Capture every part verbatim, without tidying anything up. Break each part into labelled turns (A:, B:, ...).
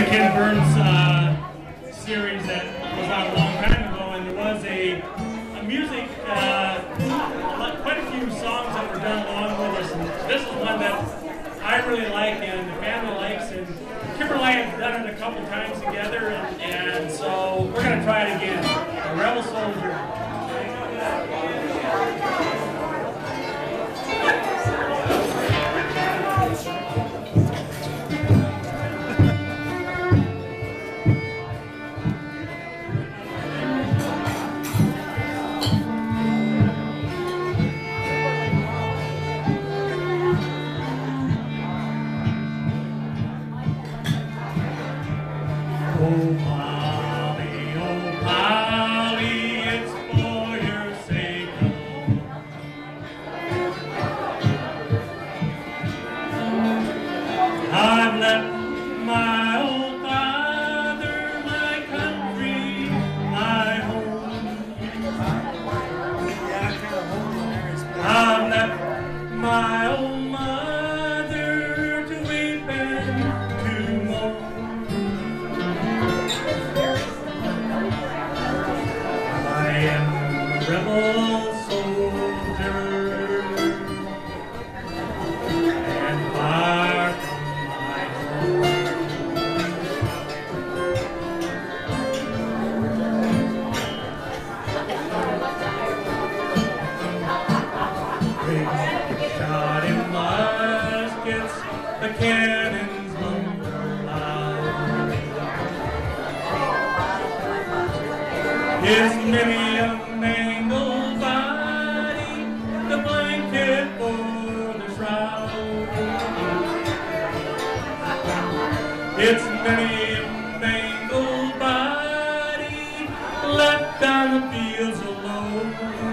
A: Ken Burns uh, series that was out a long time ago, and there was a, a music, uh, quite a few songs that were done along with us, and this is one that I really like and the family likes, and Kimberly and I have done it a couple times together, and, and so we're going to try it again. A Rebel Soldier. Oh, Polly, oh, Polly, it's for your sake alone. I've left my old father, my country, my home. I've left my old mother to weep and to mourn. Rebel soldier, and far from my home. They shot in muskets, the cannons rumble loud. His many a mangled body, the blanket for the shroud. It's many a mangled body left on the fields alone.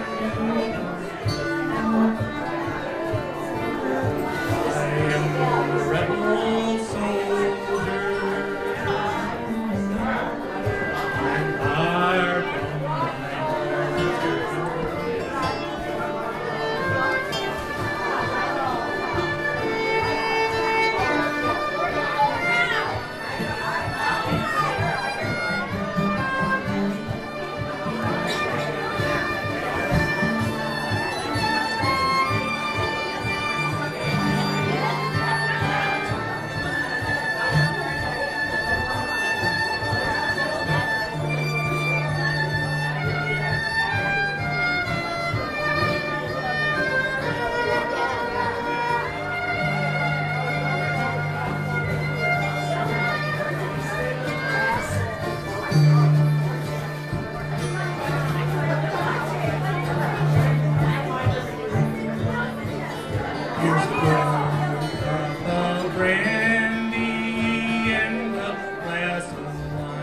A: I am a rebel soldier, and far from my Here's the cup of brandy and a glass of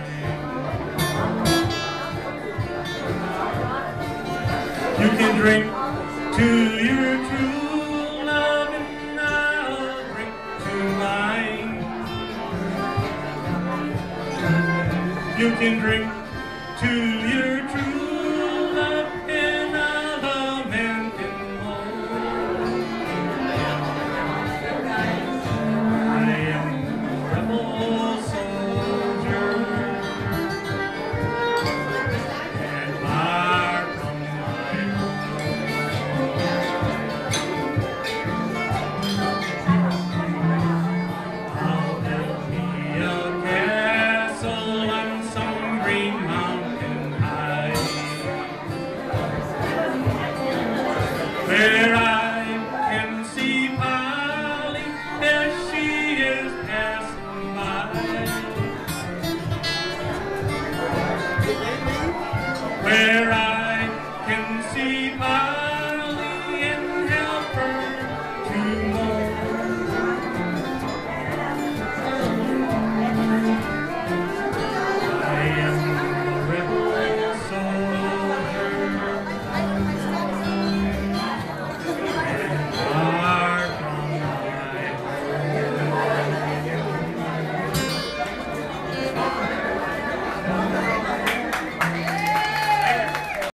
A: wine. You can drink to your true love, and I'll drink to mine. You can drink to your true